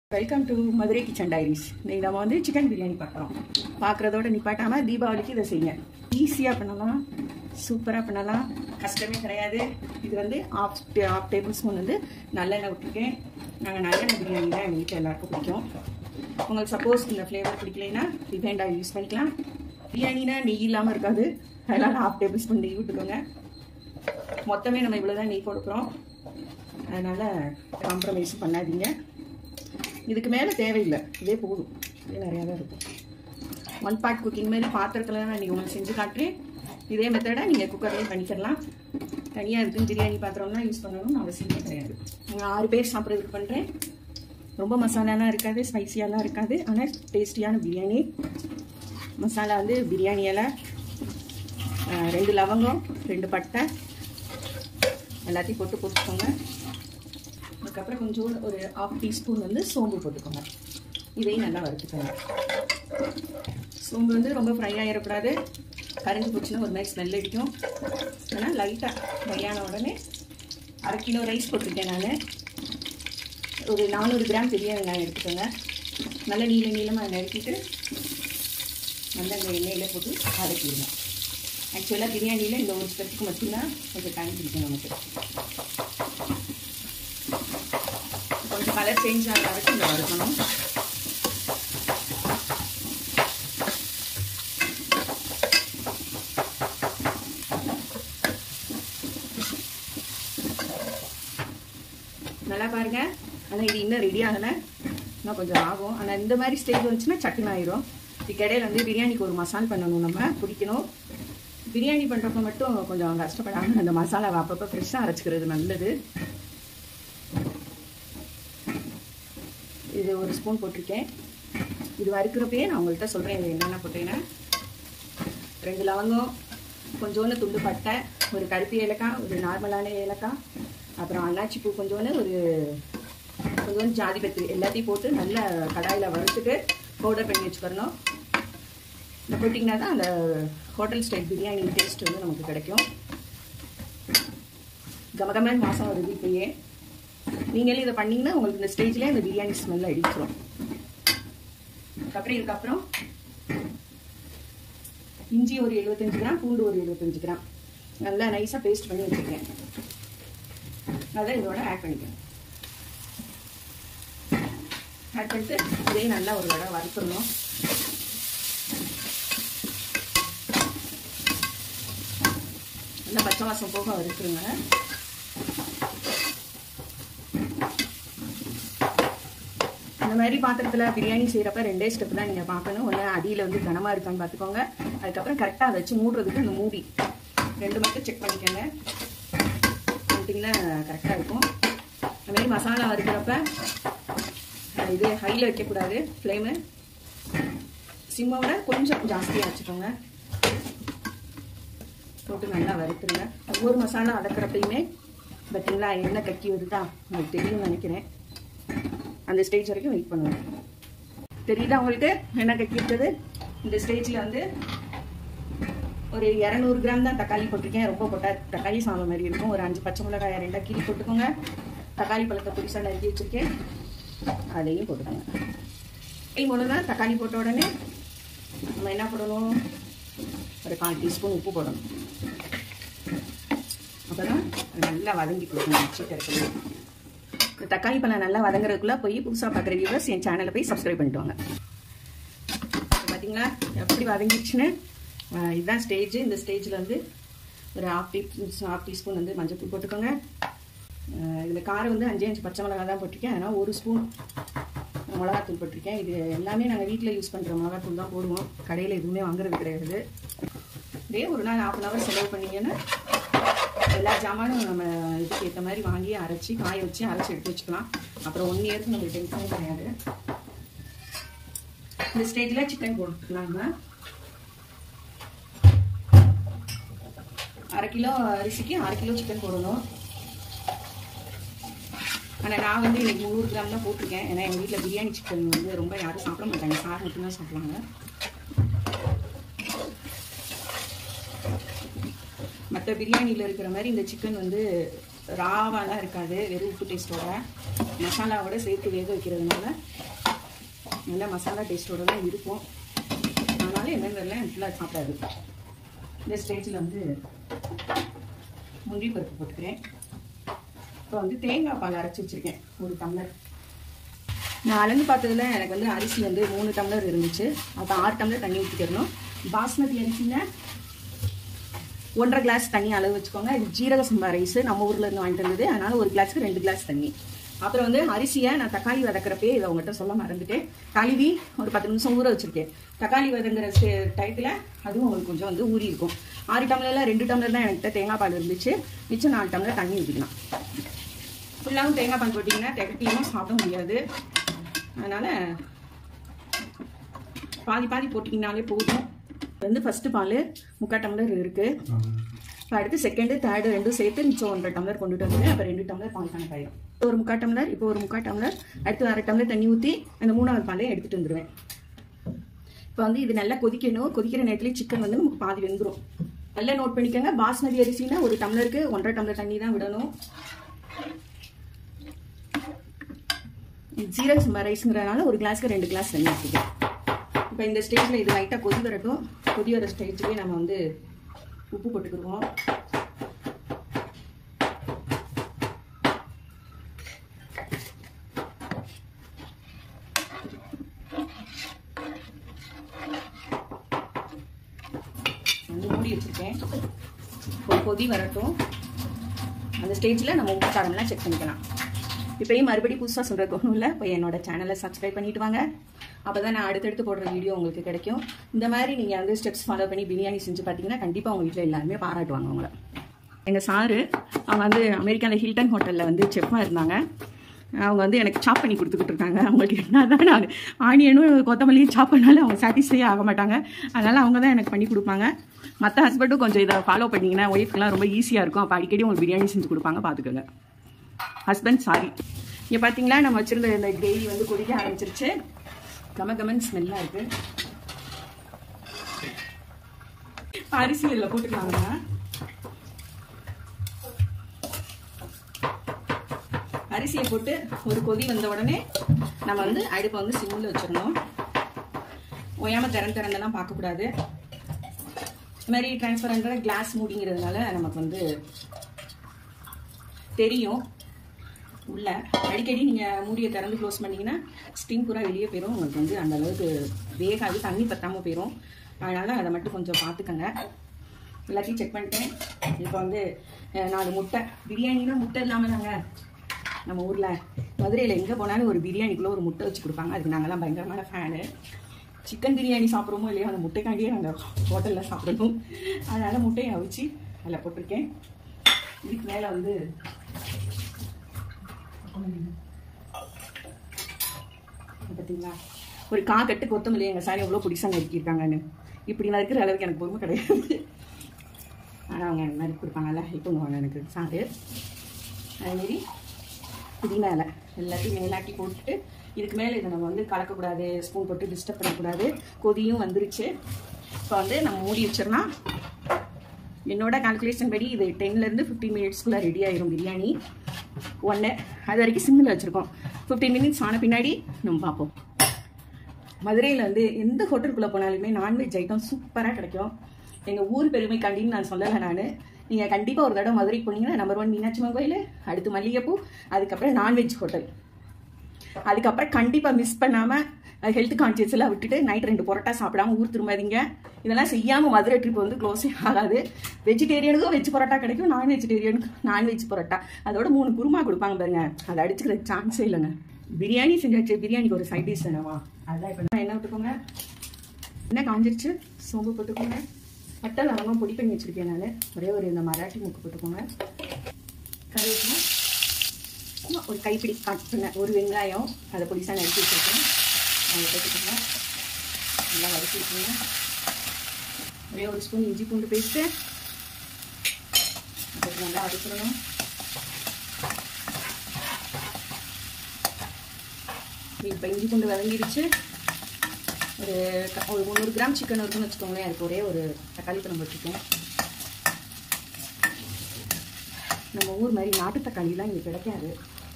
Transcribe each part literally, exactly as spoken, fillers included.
Welcome to Madurai kitchen diaries. இன்னைக்கு நம்ம வந்து சிக்கன் பிரியாணி பார்க்குறோம். பார்க்குறதோட நிப்பாட்டாமல் தீபாவளிக்கு இதை செய்யுங்க. ஈஸியாக பண்ணலாம், சூப்பராக பண்ணலாம், கஷ்டமே கிடையாது. இது வந்து ஆஃப் ஆஃப் டேபிள் ஸ்பூன் வந்து நல்லெண்ணெய் விட்டுருக்கேன். நாங்கள் நல்லெண்ணெய் பிரியாணி தான் எங்கள் வீட்டில் எல்லாருக்கும் பிடிக்கும். உங்களுக்கு சப்போஸ் இந்த ஃப்ளேவர் பிடிக்கலைன்னா ரிஃபைண்ட் ஆயில் யூஸ் பண்ணிக்கலாம். பிரியாணினா நெய் இல்லாமல் இருக்காது, அதனால் ஆஃப் டேபிள் ஸ்பூன் நெய் விட்டுக்கோங்க. மொத்தமே நம்ம இவ்வளோ தான் நெய் கொடுக்குறோம், அதனால் காம்ப்ரமைஸ் பண்ணாதீங்க. இதுக்கு மேலே தேவையில்லை, இதே போதும், இதே நிறையா தான் இருக்கும். ஒன் பார்ட் குக்கிங் மாதிரி பாத்திரத்தில் நான் நீங்கள் உங்களுக்கு செஞ்சு காட்டுறேன். இதே மெத்தடை நீங்கள் குக்கர்லேயும் பண்ணிக்கலாம். தனியாக இருக்குன்னு பிரியாணி பாத்திரம்லாம் யூஸ் பண்ணணும்னு அவசியமே கிடையாது. நான் ஆறு பேர் சாப்பிட்றதுக்கு பண்ணுறேன். ரொம்ப மசாலாலாம் இருக்காது, ஸ்பைசியாலாம் இருக்காது, ஆனால் டேஸ்டியான பிரியாணி. மசாலா வந்து பிரியாணி இலை, ரெண்டு லவங்கம், ரெண்டு பட்டை எல்லாத்தையும் போட்டு போட்டுக்கோங்க. அதுக்கப்புறம் கொஞ்சம் ஒரு ஹாஃப் டீஸ்பூன் வந்து சோம்பு போட்டுக்கோங்க. இதையும் நல்லா வறுத்துக்கோங்க. சோம்பு வந்து ரொம்ப ஃப்ரை ஆகிடக்கூடாது, கரைஞ்சி போச்சுன்னா ஒரு மாதிரி ஸ்மெல் அடிக்கும். ஆனால் லைட்டாக ஃப்ரை ஆன உடனே அரை கிலோ ரைஸ் போட்டிருக்கேன் நான். ஒரு நானூறு கிராம் பெரிய வெங்காயம் எடுத்துக்கோங்க. நல்லா நீள நீளமாக நறுக்கிட்டு நல்லா இந்த எண்ணெயில் போட்டு அரைக்கிடுங்க. ஆக்சுவலாக பிரியாணியில் இந்த ஒரு ஸ்டெப்புக்கு மட்டும்தான் கொஞ்சம் டைம் பிடிக்கும் நமக்கு. கொஞ்சம் கலர் சேஞ்ச் ஆகிற வரைக்கும் இந்த வறுக்கணும். நல்லா பாருங்க. ஆனால் இது இன்னும் ரெடி ஆகலை, இன்னும் கொஞ்சம் ஆகும். ஆனால் இந்த மாதிரி ஸ்டேஜ் வந்துச்சுன்னா சட்டுன்னு ஆயிரும். இதுக்கிடையில் வந்து பிரியாணிக்கு ஒரு மசால் பண்ணணும், நம்ம பிடிக்கணும். பிரியாணி பண்ணுறப்ப மட்டும் கொஞ்சம் கஷ்டப்படாமல் அந்த மசாலாவை அப்பப்போ ஃப்ரெஷ்ஷாக அரைச்சிக்கிறது நல்லது. இது ஒரு ஸ்பூன் போட்டிருக்கேன். இது வறுக்கிறப்பயே நான் உங்கள்கிட்ட சொல்கிறேன் இது என்னென்ன போட்டேன்னா, ரெண்டு லவங்கம், கொஞ்சோண்டு துண்டு பட்டை, ஒரு கருப்பு ஏலக்காய், ஒரு நார்மலான ஏலக்காய், அப்புறம் அன்னாச்சி பூ கொஞ்சோண்டு, ஒரு கொஞ்சோண்டு ஜாதி பத்திரி எல்லாத்தையும் போட்டு நல்லா கடாயில் வறுத்துட்டு பவுடர் பண்ணி வச்சுக்கிறணும். இந்த போட்டிங்கன்னா தான் அந்த ஹோட்டல் ஸ்டைல் பிரியாணி டேஸ்ட் வந்து நமக்கு கிடைக்கும். கமகமன் மாதம் வருது இப்பயே. நீங்களே இதை பண்ணிங்கன்னா உங்களுக்கு இந்த ஸ்டேஜ்லேயே அந்த பிரியாணி ஸ்மெல் அடிச்சிடும். அதுக்கப்புறம் இதுக்கப்புறம் இஞ்சி ஒரு எழுபத்தஞ்சு கிராம், பூண்டு ஒரு எழுபத்தஞ்சு கிராம் நல்லா நைஸாக பேஸ்ட் பண்ணி வச்சுருக்கேன். அதை இதோட ஆட் பண்ணிக்கேன். ஆட் பண்ணிட்டு இதையும் நல்லா ஒரு தடவை வறுத்துடணும். நல்லா பச்சை வாசம் போக வறுத்துருங்க. இந்த மாதிரி பாத்திரத்தில் பிரியாணி செய்கிறப்ப ரெண்டே ஸ்டெப் தான் நீங்கள் பார்க்கணும். ஒன்று அடியில் வந்து கனமாக இருக்கான்னு பார்த்துக்கோங்க. அதுக்கப்புறம் கரெக்டாக அதை வச்சு மூடுறதுக்கு இந்த மூடி ரெண்டு மட்டும் செக் பண்ணிக்கோங்க. பண்ணிட்டீங்கன்னா கரெக்டாக இருக்கும். இந்த மாதிரி மசாலா வறுக்கிறப்ப இது ஹையில் வைக்கக்கூடாது, ஃப்ளேமு சிம்மோட கொஞ்சம் ஜாஸ்தியாக வச்சுக்கோங்க. போட்டு நல்லா வறுத்துருங்க. ஒவ்வொரு மசாலா வதக்கிறப்பையுமே பார்த்தீங்களா எண்ணெய் கக்கி வருதா, உங்களுக்கு தெரியும்னு நினைக்கிறேன். அந்த ஸ்டேஜ் வரைக்கும் வெயிட் பண்ணுவேன். தெரியுதா உங்களுக்கு என்ன கக்கி இருக்குது? இந்த ஸ்டேஜில் வந்து ஒரு இரநூறு கிராம் தான் தக்காளி போட்டிருக்கேன். ரொம்ப போட்டால் தக்காளி சாதம் மாதிரி இருக்கும். ஒரு அஞ்சு பச்சை மிளகாய் ரெண்டாக கீழி போட்டுக்கோங்க. தக்காளி பழத்தை புதுசாக நறுக்கி வச்சுருக்கேன், அதையும் போட்டுக்கோங்க. இது ஒன்று தான் தக்காளி போட்ட உடனே நம்ம என்ன போடணும், ஒரு கால் டீஸ்பூன் உப்பு போடணும். அப்போ தான் நல்லா வதங்கி கொடுக்கணும். சிக்கன் தக்காளி பழம் நல்லா வதங்குறதுக்குள்ளே போய் புதுசாக பார்க்குற வியூவர்ஸ் என் சேனலை போய் சப்ஸ்கிரைப் பண்ணிட்டு வாங்க. பார்த்தீங்களா எப்படி வதங்கிடுச்சுன்னு? இதுதான் ஸ்டேஜ். இந்த ஸ்டேஜில் வந்து ஒரு ஹாஃப் டீ ஹாஃப் டீஸ்பூன் வந்து மஞ்சள் தூள் போட்டுக்கோங்க. இதில் காரம் வந்து அஞ்சு அஞ்சு பச்சை மிளகா தான் போட்டிருக்கேன், அதனால் ஒரு ஸ்பூன் மிளகாத்தூள் போட்டிருக்கேன். இது எல்லாமே நாங்கள் வீட்டில் யூஸ் பண்ணுற மிளகாத்தூள் தான் போடுவோம், கடையில் எதுவுமே வாங்குறது கிடையாது. இதே ஒரு நாள் ஹாஃப் அன் ஹவர் செலவு பண்ணிங்கன்னா எல்லா ஜாமானும் நம்ம இதுக்கு ஏற்ற மாதிரி வாங்கி அரைச்சி காய வச்சு அரைச்சி எடுத்து வச்சுக்கலாம். அப்புறம் ஒன் இயருக்கு நம்மளுக்கு டென்ஷன் கிடையாது. இந்த ஸ்டேஜில் சிக்கன் போட்டுக்கலாம். அரை கிலோ அரிசிக்கு அரை கிலோ சிக்கன் போடணும். ஆனால் நான் வந்து இன்னைக்கு முந்நூறு கிராம் தான் போட்டிருக்கேன். ஏன்னா எங்கள் வீட்டில் பிரியாணி சிக்கன் வந்து ரொம்ப யாரும் சாப்பிட மாட்டாங்க, சார் மட்டும்தான் சாப்பிடுவாங்க. மற்ற பிரியாணியில் இருக்கிற மாதிரி இந்த சிக்கன் வந்து ராவாலாம் இருக்காது, வெறும் உப்பு டேஸ்ட்டோட மசாலாவோட சேர்த்து வேக வைக்கிறதுனால நல்லா மசாலா டேஸ்ட்டோட தான் இருக்கும். அதனால என்னங்கிறதுல ஃபுல்லாக சாப்பிடாது. இந்த ஸ்டேஜில் வந்து முந்திரி பருப்பு போட்டுக்கிறேன். இப்போ வந்து தேங்காய் பால் அரைச்சி வச்சுருக்கேன் ஒரு டம்ளர். நான் அளந்து பார்த்ததுல எனக்கு வந்து அரிசி வந்து மூணு டம்ளர் இருந்துச்சு. அப்போ ஆறு டம்ளர் தண்ணி ஊற்றிக்கிறணும். பாஸ்மதி அரிசிங்க ஒன்றரை கிளாஸ் தண்ணி அளவு வச்சுக்கோங்க. இது ஜீரக சம்பா ரைஸ் நம்ம ஊரில் இருந்து வாங்கிட்டு இருந்தது, அதனால ஒரு கிளாஸுக்கு ரெண்டு கிளாஸ் தண்ணி. அப்புறம் வந்து அரிசியை நான் தக்காளி வதக்கிறப்பே இதை உங்கள்கிட்ட சொல்ல மறந்துட்டேன். கழுவி ஒரு பத்து நிமிஷம் ஊற வச்சிருக்கேன். தக்காளி வதங்குற டயத்தில் அதுவும் உங்களுக்கு கொஞ்சம் வந்து ஊறி இருக்கும். ஆறு டம்ளரில் ரெண்டு டம்ளர் தான் என்கிட்ட தேங்காய் பால் இருந்துச்சு. மிச்சம் நாலு டம்ளர் தண்ணி ஊற்றிக்கலாம். ஃபுல்லாகவும் தேங்காய் பால் போட்டிங்கன்னா திகட்டியும் சாப்பிட முடியாது. அதனால் பாதி பாதி போட்டிங்கனாலே போதும். வந்து ஃபஸ்ட்டு பால் முக்கால் டம்ளர் இருக்குது. இப்போ அடுத்து செகண்டு தேர்டு ரெண்டும் சேர்த்து மிச்சம் ஒன்றரை டம்ளர் கொண்டுட்டு வந்துடுவேன். அப்போ ரெண்டு டம்ளர் பால் கணக்காயிடும். ஒரு முக்கால் டம்ளர், இப்போ ஒரு முக்கால் டம்ளர், அடுத்து அரை டம்ளர் தண்ணி ஊற்றி அந்த மூணாவது பாலையும் எடுத்துகிட்டு வந்துடுவேன். இப்போ வந்து இது நல்லா கொதிக்கணும். கொதிக்கிற நேரத்துலேயே சிக்கன் வந்து நமக்கு பாதி வெந்துடும். நல்லா நோட் பண்ணிக்கோங்க. பாஸ்மதி அரிசினா ஒரு டம்ளருக்கு ஒன்றரை டம்ளர் தண்ணி தான் விடணும். ஜீரக சம்பா ரைஸுங்கிறதுனால ஒரு கிளாஸ்க்கு ரெண்டு கிளாஸ் தண்ணி ஊற்றிக்கலாம். இப்போ இந்த ஸ்டேஜில் இது லைட்டாக கொதி வரட்டும். கொதி வர ஸ்டேஜ்லேயே நம்ம வந்து உப்பு போட்டுக்கிடுவோம். மூடி வச்சுருக்கேன். ஒரு கொதி வரட்டும். அந்த ஸ்டேஜில் நம்ம உப்பு காரம்லாம் செக் பண்ணிக்கலாம். இப்போயும் மறுபடியும் புதுசாக சொல்கிறதுக்கு ஒன்றும் இல்லை. இப்போ என்னோட சேனலை சப்ஸ்கிரைப் பண்ணிட்டு வாங்க. அப்போ தான் நான் அடுத்தடுத்து போடுற வீடியோ உங்களுக்கு கிடைக்கும். இந்த மாதிரி நீங்கள் வந்து ஸ்டெப்ஸ் ஃபாலோ பண்ணி பிரியாணி செஞ்சு பார்த்தீங்கன்னா கண்டிப்பாக உங்கள் வீட்டில் எல்லாருமே பாராட்டுவாங்க உங்களை. எங்கள் சாரு அவங்க வந்து அமெரிக்காவில் ஹில்டன் ஹோட்டலில் வந்து செஃப்பாக இருந்தாங்க. அவங்க வந்து எனக்கு சாப் பண்ணி கொடுத்துக்கிட்டு இருக்காங்க. அவங்களுக்கு என்ன தான் நான் ஆனியனும் கொத்தமல்லியும் சாப் பண்ணாலும் அவங்க சாட்டிஸ்ஃபை ஆக மாட்டாங்க. அதனால் அவங்க தான் எனக்கு பண்ணி கொடுப்பாங்க. மற்ற ஹஸ்பண்டும் கொஞ்சம் இதை ஃபாலோ பண்ணிங்கன்னா ஒய்ஃப்க்கெலாம் ரொம்ப ஈஸியாக இருக்கும். அப்போ அடிக்கடி உங்களுக்கு பிரியாணி செஞ்சு கொடுப்பாங்க, பார்த்துக்கோங்க. Husband sorry. இங்கே பார்த்தீங்களா நம்ம வச்சுருந்த இந்த கிரேவி வந்து கொதிக்க ஆரம்பிச்சிருச்சு. கம கமன் ஸ்மெல்லாக இருக்குது. அரிசி இதில் போட்டுக்கலாங்க. அரிசியை போட்டு ஒரு கொதி வந்த உடனே நம்ம வந்து அடுப்பை வந்து சிம்மில் வச்சிடணும். ஓயாமல் திறந்து திறந்தெல்லாம் பார்க்கக்கூடாது. இது மாதிரி டிரான்ஸ்பரண்டாக கிளாஸ் மூடிங்கிறதுனால நமக்கு வந்து தெரியும் உள்ள. அடிக்கடி நீங்கள் மூடியை திறந்து க்ளோஸ் பண்ணிங்கன்னா ஸ்டீம் பூரா வெளியே போயிடும். உங்களுக்கு வந்து அந்த அளவுக்கு வேகாது, தண்ணி பற்றாமல் போயிடும். அதனால் அதை மட்டும் கொஞ்சம் பார்த்துக்கங்க. எல்லாத்தையும் செக் பண்ணிட்டேன். இப்போ வந்து நாலு முட்டை. பிரியாணினா முட்டை இல்லாமல் தாங்க நம்ம ஊரில் மதுரையில் எங்கே போனாலும் ஒரு பிரியாணிக்குள்ளே ஒரு முட்டை வச்சு கொடுப்பாங்க. அதுக்கு நாங்கள்லாம் பயங்கரமான ஃபேனு. சிக்கன் பிரியாணி சாப்பிட்றோமோ இல்லையோ அந்த முட்டைக்காண்டியே நாங்கள் ஹோட்டலில் சாப்பிடணும். அதனால் முட்டையை அவிச்சு அதில் போட்டிருக்கேன். இதுக்கு மேலே வந்து பார்த்தீங்களா ஒரு கா கட்டு கொத்தமல்லி எங்கள் சாரி எவ்வளோ பிடிச்சாங்க நறுக்கியிருக்காங்கன்னு. இப்படி நறுக்கிற அளவுக்கு எனக்கு பொறுமை கிடையாது. ஆனால் அவங்க எனக்கு நறுக்கி கொடுப்பாங்கல்ல, இப்போ வாங்க எனக்கு சாரு. அதுமாரி புதினா இலை எல்லாத்தையும் மேலாக்கி போட்டுட்டு இதுக்கு மேலே இதை நம்ம வந்து கலக்கக்கூடாது, ஸ்பூன் போட்டு டிஸ்டர்ப் பண்ணக்கூடாது. கொதியும் வந்துருச்சு. இப்போ வந்து நம்ம மூடி வச்சிடலாம். என்னோட கால்குலேஷன் படி இது டென்லேருந்து ஃபிஃப்டீன் மினிட்ஸ்க்குள்ளே ரெடி ஆயிரும் பிரியாணி ஒன்று. அது வரைக்கும் சிம்மில் வச்சுருக்கோம். ஃபிஃப்டீன் மினிட்ஸ் ஆன பின்னாடி நம்ம பார்ப்போம். மதுரையில் வந்து எந்த ஹோட்டலுக்குள்ளே போனாலுமே நான்வெஜ் ஐட்டம் சூப்பராக கிடைக்கும். எங்கள் ஊர் பெருமை கண்டின்னு நான் சொல்லலை. நான் நீங்கள் கண்டிப்பாக ஒரு தடவை மதுரைக்கு போனீங்கன்னா நம்பர் ஒன் மீனாட்சி அம்மன் கோயில், அடுத்து மல்லிகைப்பூ, அதுக்கப்புறம் நான்வெஜ் ஹோட்டல். அதுக்கப்புறம் கண்டிப்பாக மிஸ் பண்ணாமல் ஹெல்த் கான்சியஸ் எல்லாம் விட்டுட்டு நைட் ரெண்டு பரோட்டா சாப்பிடாம ஊர் திரும்பாதீங்க. இதெல்லாம் செய்யாமல் மதுரை ட்ரிப் வந்து க்ளோஸே ஆகாது. வெஜிடேரியனுக்கும் வெஜ் பரோட்டா கிடைக்கும், நான் வெஜிடேரியனுக்கு நான்வெஜ் பரோட்டா. அதோட மூணு குருமா கொடுப்பாங்க பாருங்க, அதை அடிச்சுக்கிற சான்ஸே இல்லைங்க. பிரியாணி செஞ்சாச்சு, பிரியாணிக்கு ஒரு சைட் டிஷ் தானேவா. அதுதான் இப்போ என்ன விட்டுக்கோங்க, என்ன காஞ்சிருச்சு, சோம்பு போட்டுக்கோங்க. பட்டை லவங்கம் பொடி பண்ணி வச்சுருக்கேன் நான். ஒரே ஒரு இந்த மராட்டி முக்கு போட்டுக்கோங்க. கருவேப்பிலை ஒரு கைப்பிடி கட் பண்ண ஒரு வெங்காயம், அதை பொடிசாக நறுக்கி வச்சுருக்கேன், அதை போட்டுக்கோங்க. நல்லா வதக்கி வச்சுக்கோங்க. ஒரே ஒரு ஸ்பூன் இஞ்சி பூண்டு பேஸ்ட்டு அதுக்கு நல்லா வதக்கணும். இப்போ இஞ்சி பூண்டு வதங்கிடுச்சு. ஒரு ஒரு முந்நூறு கிராம் சிக்கன் இருக்குன்னு வச்சுக்கோங்களேன். அதுக்கு ஒரே ஒரு தக்காளி பழம் வச்சுக்கோங்க. நம்ம ஊர் மாதிரி நாட்டு தக்காளிலாம் இங்கே கிடைக்காது.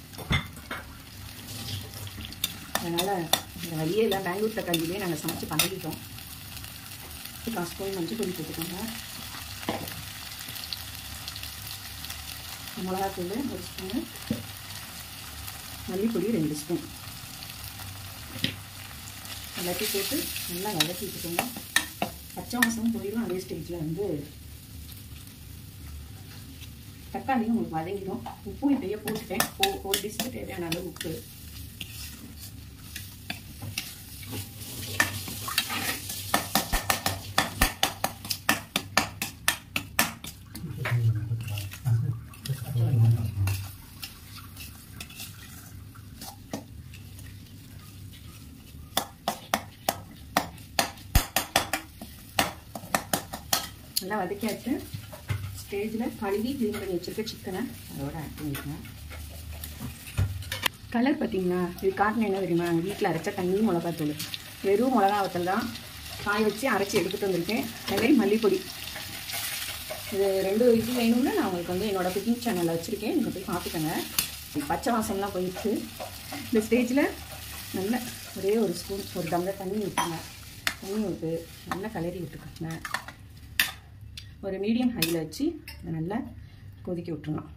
அதனால் இந்த வழியே இல்லை, பெங்களூர் தக்காளியிலே நாங்கள் சமைச்சு பழகிட்டோம். காசு ஸ்பூன் மஞ்சள் பொடி போட்டுக்கோங்க. மிளகாத்தூள் ஒரு ஸ்பூனு, மல்லிப்பொடி ரெண்டு ஸ்பூன் எல்லாத்தையும் போட்டு நல்லா வதக்கி வச்சுக்கோங்க. பச்சை வாசமும் போயிடும். அதே ஸ்டேஜில் வந்து தக்காளியும் உங்களுக்கு வதங்கிடும். உப்பும் இப்படியே போட்டுட்டேன். ஒரு டிஷ்க்கு தேவையான அளவு உப்பு. நல்லா வதக்கியாச்சு. ஸ்டேஜில் கழுவி க்ளீன் பண்ணி வச்சுருக்க சிக்கனை அதோட ஆட் பண்ணிக்கணும். கலர் பார்த்தீங்கன்னா இது காட்டின என்ன தெரியுமா, வீட்டில் அரைச்ச தண்ணி மிளகாத்தூள், வெறும் மிளகா வத்தல் தான் காய வச்சு அரைச்சி எடுத்துகிட்டு வந்திருக்கேன். அதே மல்லிப்பொடி. இது ரெண்டு இது வேணும்னா நான் உங்களுக்கு வந்து என்னோடய குக்கிங் சேனலில் வச்சுருக்கேன், நீங்கள் போய் பார்த்துக்கோங்க. பச்சை வாசம்லாம் போயிடுச்சு. இந்த ஸ்டேஜில் நல்ல ஒரே ஒரு ஸ்பூன் ஒரு டம்ளர் தண்ணி ஊற்றுங்க. தண்ணி ஊற்று நல்லா கலரி விட்டுக்கோங்க. ஒரு மீடியம் ஹையில் வச்சு இதை நல்லா கொதிக்க விட்டுருணும்.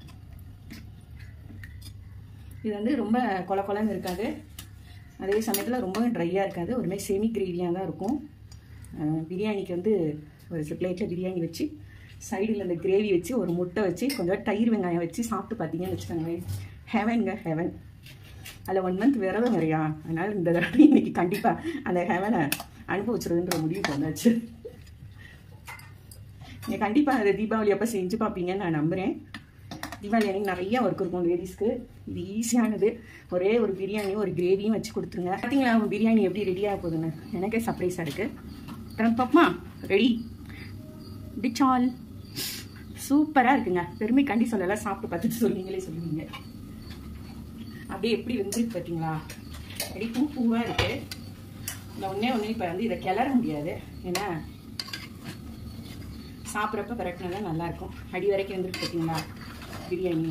இது வந்து ரொம்ப கொல கொலன்னு இருக்காது, அதே சமயத்தில் ரொம்ப ட்ரையாக இருக்காது. ஒரு மாதிரி செமி கிரேவியாக தான் இருக்கும். பிரியாணிக்கு வந்து ஒரு பிளேட்டில் பிரியாணி வச்சு சைடில் அந்த கிரேவி வச்சு ஒரு முட்டை வச்சு கொஞ்சம் தயிர் வெங்காயம் வச்சு சாப்பிட்டு பார்த்தீங்கன்னு வச்சுக்கோங்களேன், ஹெவனுங்க ஹெவன். அதில் ஒன் மந்த் விரதம் நிறையா, அதனால் இந்த தடவை இன்னைக்கு கண்டிப்பாக அந்த ஹெவனை அனுபவிச்சிருதுன்ற முடிவுக்கு வந்தாச்சு. நீங்கள் கண்டிப்பாக அதை தீபாவளி அப்போ செஞ்சு பார்ப்பீங்கன்னு நான் நம்புகிறேன். தீபாவளி அன்றைக்கி நிறைய ஒர்க் இருக்கும் லேடிஸ்க்கு. இது ஈஸியானது. ஒரே ஒரு பிரியாணியும் ஒரு கிரேவியும் வச்சு கொடுத்துருங்க. பார்த்தீங்களா அவங்க பிரியாணி எப்படி ரெடியாக போகுதுன்னு எனக்கே சர்ப்ரைஸாக இருக்குது. திறந்து பார்ப்போமா? ரெடி டிச் ஆல். சூப்பராக இருக்குங்க. பெருமை கண்டி சொல்லலாம், சாப்பிட்டு பார்த்துட்டு சொல்லுவீங்களே சொல்லுவீங்க. அப்படியே எப்படி வெந்திருக்கு பார்த்தீங்களா? அப்படி பூ பூவாக இருக்குது. இந்த ஒன்றே ஒன்று இப்போ வந்து இதை கிளற முடியாது, ஏன்னா சாப்பிட்றப்ப கரெக்டாக நல்லாயிருக்கும். அடி வரைக்கும் வந்துருக்கு பார்த்தீங்களா பிரியாணி.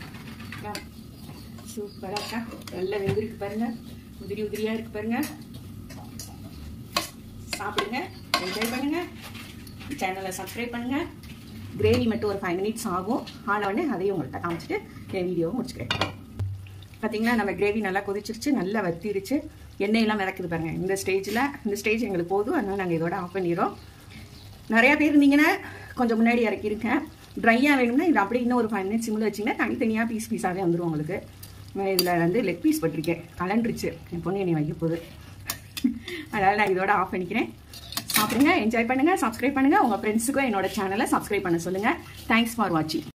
சூப்பராக இருக்கா? நல்லா வெந்திருக்கு பாருங்கள். உதிரி உதிரியாக இருக்குது பாருங்கள். சாப்பிடுங்க, என்ஜாய் பண்ணுங்கள். சேனலை சப்ஸ்கிரைப் பண்ணுங்கள். கிரேவி மட்டும் ஒரு ஃபைவ் மினிட்ஸ் ஆகும். ஆனவுடனே அதையும் உங்கள்கிட்ட காமிச்சிட்டு என் வீடியோவும் முடிச்சுக்கிறேன். பார்த்தீங்களா நம்ம கிரேவி நல்லா கொதிச்சிருச்சு, நல்லா வத்திருச்சு, எண்ணெயெல்லாம் மிதக்குது பாருங்கள். இந்த ஸ்டேஜில் இந்த ஸ்டேஜ் எங்களுக்கு போதும், அதனால் நாங்கள் இதோட ஆஃப் பண்ணிடுறோம். நிறையா பேர் இருந்தீங்கன்னா கொஞ்சம் முன்னாடி இறக்கியிருக்கேன். ட்ரையாக வேணும்னா இது அப்படியே இன்னும் ஒரு ஃபைவ் மினிட்ஸ் சிம்மில் வச்சிங்கன்னா தனித்தனியாக பீஸ் பீஸாகவே வந்துடும் உங்களுக்கு. இதில் வந்து லெக் பீஸ் பட்டிருக்கேன், கலண்டுருச்சு. என் பொண்ணு என்னை வைக்க போகுது, அதனால் நான் இதோட ஆஃப் பண்ணிக்கிறேன். சாப்பிடுங்க, என்ஜாய் பண்ணுங்கள், சப்ஸ்கிரைப் பண்ணுங்கள். உங்கள் ஃப்ரெண்ட்ஸுக்கும் என்னோட சேனலை சப்ஸ்கிரைப் பண்ண சொல்லுங்கள். தேங்க்ஸ் ஃபார் வாட்சிங்.